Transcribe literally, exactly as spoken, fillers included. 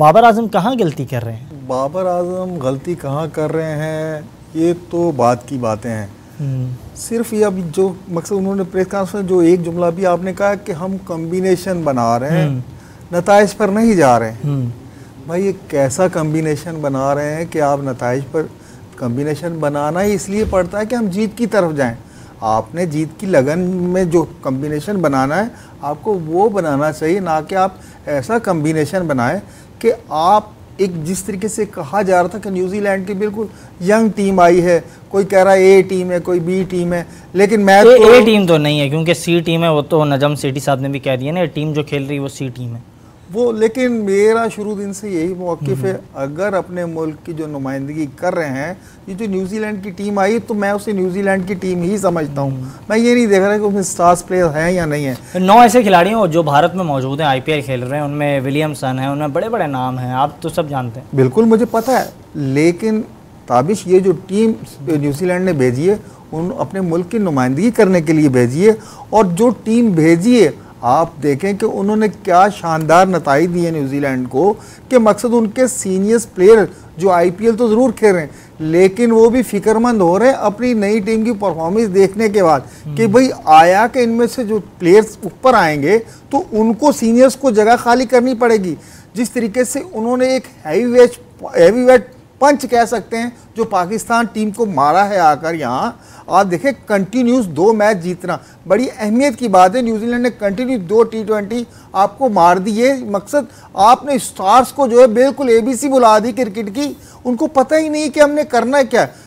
बाबर आजम कहाँ गलती कर रहे हैं? बाबर आजम गलती कहाँ कर रहे हैं ये तो बात की बातें हैं। सिर्फ ये अभी जो मकसद उन्होंने प्रेस कॉन्फ्रेंस में जो एक जुमला भी आपने कहा कि हम कॉम्बिनेशन बना रहे हैं, नताइज पर नहीं जा रहे हैं। भाई ये कैसा कॉम्बिनेशन बना रहे हैं कि आप नताइज पर कॉम्बिनेशन बनाना ही इसलिए पड़ता है कि हम जीत की तरफ जाएं। आपने जीत की लगन में जो कॉम्बिनेशन बनाना है आपको वो बनाना चाहिए, ना कि आप ऐसा कॉम्बिनेशन बनाएं कि आप एक जिस तरीके से कहा जा रहा था कि न्यूजीलैंड की बिल्कुल यंग टीम आई है, कोई कह रहा है ए टीम है, कोई बी टीम है, लेकिन मैं ए, तो ए टीम तो नहीं है क्योंकि सी टीम है। वो तो नजम सेठी साहब ने भी कह दिया ना, टीम जो खेल रही है वो सी टीम है वो। लेकिन मेरा शुरू दिन से यही मौक़िफ़ है, अगर अपने मुल्क की जो नुमाइंदगी कर रहे हैं, ये जो न्यूजीलैंड की टीम आई तो मैं उसे न्यूजीलैंड की टीम ही समझता हूँ। मैं ये नहीं देख रहा कि उसमें स्टार्स प्लेयर हैं या नहीं है। नौ ऐसे खिलाड़ी हैं जो भारत में मौजूद हैं, आईपीएल खेल रहे हैं, उनमें विलियमसन है, उनमें बड़े बड़े नाम हैं, आप तो सब जानते हैं। बिल्कुल मुझे पता है, लेकिन ताबिश ये जो टीम न्यूजीलैंड ने भेजी है उन अपने मुल्क की नुमाइंदगी करने के लिए भेजी है, और जो टीम भेजी है आप देखें कि उन्होंने क्या शानदार नताइज दिए न्यूजीलैंड को, कि मकसद उनके सीनियर्स प्लेयर जो आईपीएल तो ज़रूर खेल रहे हैं लेकिन वो भी फिक्रमंद हो रहे हैं अपनी नई टीम की परफॉर्मेंस देखने के बाद कि भाई आया कि इनमें से जो प्लेयर्स ऊपर आएंगे तो उनको सीनियर्स को जगह खाली करनी पड़ेगी। जिस तरीके से उन्होंने एक heavy weight heavy weight punch कह सकते हैं जो पाकिस्तान टीम को मारा है आकर यहाँ, आप देखें कंटिन्यूस दो मैच जीतना बड़ी अहमियत की बात है। न्यूजीलैंड ने कंटिन्यू दो टी ट्वेंटी आपको मार दी है। मकसद आपने स्टार्स को जो है बिल्कुल एबीसी बुला दी क्रिकेट की, उनको पता ही नहीं कि हमने करना है क्या।